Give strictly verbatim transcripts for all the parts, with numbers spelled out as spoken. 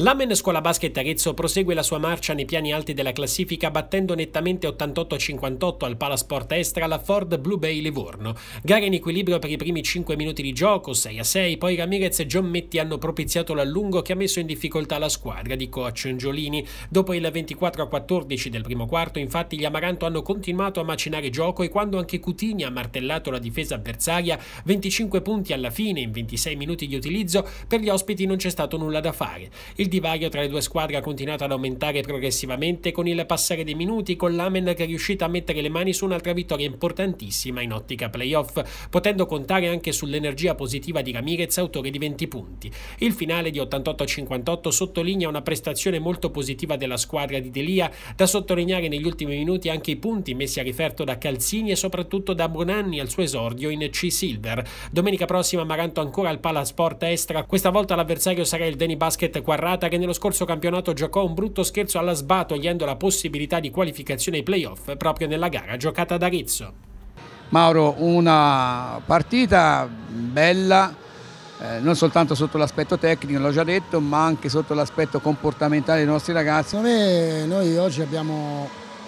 L'Amen Scuola Basket Arezzo prosegue la sua marcia nei piani alti della classifica battendo nettamente ottantotto a cinquantotto al Palasport Estra la Ford Blue Bay Livorno. Gara in equilibrio per i primi cinque minuti di gioco, sei a sei, poi Ramirez e Giommetti hanno propiziato l'allungo che ha messo in difficoltà la squadra di coach Giolini. Dopo il ventiquattro a quattordici del primo quarto, infatti, gli Amaranto hanno continuato a macinare gioco e quando anche Cutini ha martellato la difesa avversaria, venticinque punti alla fine in ventisei minuti di utilizzo, per gli ospiti non c'è stato nulla da fare. Il divario tra le due squadre ha continuato ad aumentare progressivamente con il passare dei minuti, con l'Amen che è riuscita a mettere le mani su un'altra vittoria importantissima in ottica playoff, potendo contare anche sull'energia positiva di Ramirez, autore di venti punti. Il finale di ottantotto a cinquantotto sottolinea una prestazione molto positiva della squadra di Delia, da sottolineare negli ultimi minuti anche i punti messi a riferto da Calzini e soprattutto da Bonanni al suo esordio in C-Silver. Domenica prossima Amaranto ancora al Palasport Estra, questa volta l'avversario sarà il Deni Basket Quarrata, che nello scorso campionato giocò un brutto scherzo alla S B A, togliendo la possibilità di qualificazione ai playoff proprio nella gara giocata ad Arezzo. Mauro, una partita bella, eh, non soltanto sotto l'aspetto tecnico, l'ho già detto, ma anche sotto l'aspetto comportamentale dei nostri ragazzi. Secondo me noi oggi abbiamo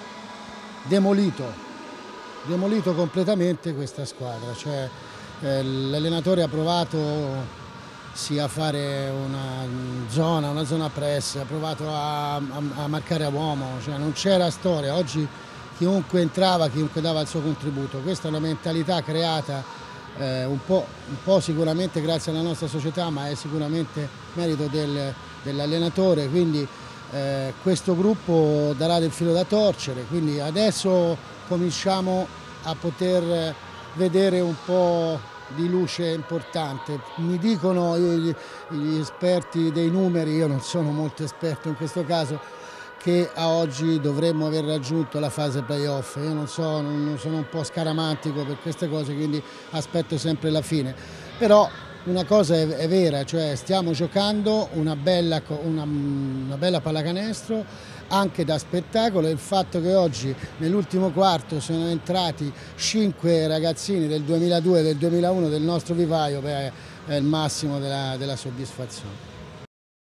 demolito, demolito completamente questa squadra, cioè, eh, l'allenatore ha provato sia a fare una zona, una zona press, ha provato a, a, a marcare a uomo, cioè non c'era storia. Oggi chiunque entrava, chiunque dava il suo contributo. Questa è una mentalità creata eh, un po', un po' sicuramente grazie alla nostra società, ma è sicuramente merito del, dell'allenatore, quindi eh, questo gruppo darà del filo da torcere, quindi adesso cominciamo a poter vedere un po' di luce importante. Mi dicono gli, gli esperti dei numeri, io non sono molto esperto in questo caso, che a oggi dovremmo aver raggiunto la fase playoff. Io non so, non sono un po' scaramantico per queste cose, quindi aspetto sempre la fine. Però una cosa è, è vera, cioè stiamo giocando una bella, una, una bella pallacanestro anche da spettacolo, e il fatto che oggi nell'ultimo quarto sono entrati cinque ragazzini del duemiladue e del duemilauno del nostro vivaio, beh, è il massimo della, della soddisfazione.